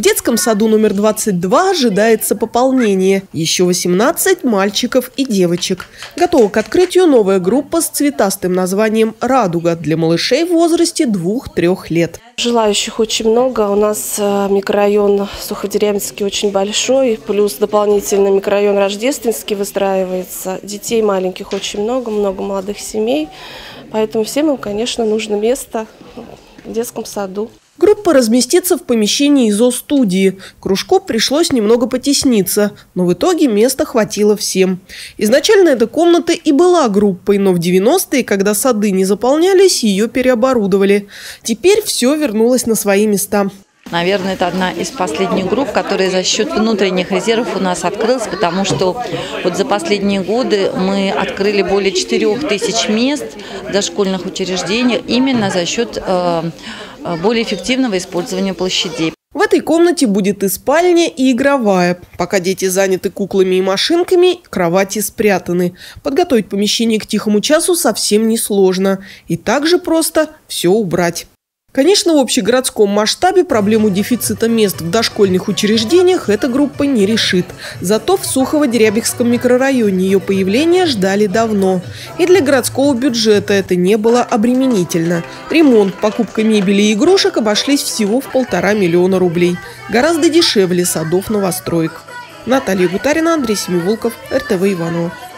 детском саду номер 22 ожидается пополнение. Еще 18 мальчиков и девочек. Готова к открытию новая группа с цветастым названием «Радуга» для малышей в возрасте 2-3 лет. Желающих очень много. У нас микрорайон Суходеревненский очень большой, плюс дополнительно микрорайон Рождественский выстраивается. Детей маленьких очень много, много молодых семей. Поэтому всем им, конечно, нужно место в детском саду. Группа разместится в помещении ЗОО-студии. Кружку пришлось немного потесниться, но в итоге места хватило всем. Изначально эта комната и была группой, но в 90-е, когда сады не заполнялись, ее переоборудовали. Теперь все вернулось на свои места. Наверное, это одна из последних групп, которая за счет внутренних резервов у нас открылась, потому что вот за последние годы мы открыли более 4000 мест в дошкольных учреждениях именно за счет более эффективного использования площадей. В этой комнате будет и спальня, и игровая. Пока дети заняты куклами и машинками, кровати спрятаны. Подготовить помещение к тихому часу совсем несложно. И также просто все убрать. Конечно, в общегородском масштабе проблему дефицита мест в дошкольных учреждениях эта группа не решит. Зато в Сухово-Дерябихском микрорайоне ее появление ждали давно. И для городского бюджета это не было обременительно. Ремонт, покупка мебели и игрушек обошлись всего в 1,5 миллиона рублей. Гораздо дешевле садов новостроек. Наталья Гутарина, Андрей Семиволков, РТВ Иваново.